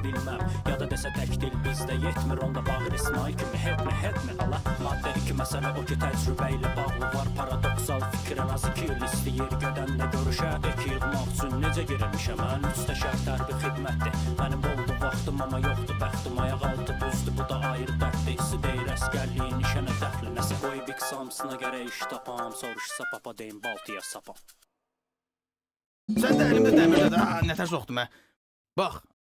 bilməm. Ya da desə tək dil bizdə yetmir, onda bağır İsmail kimi hetmi ala. Maddə 2 məsələ o ki təcrübə ilə bağlı var. Paradoksal fikir ən az 2 il istəyir gedənlə görüşədik. Yığmaq üçün necə girilmişəm mən, üstə şərt hərbi xidmətdir. Mənim oldu vaxtım amma yoxdur bəxtim, ayaq altı düzdür, bu da ayrı dərddir. İsi deyir əskərliyin işənə dəxli, nəsə qoyub X hamısına gərək iş tapam. Soruşsa papa deyim baltıya sapam. Sən də əlimdə dəmirdə də nətər soxdum hə. Bax,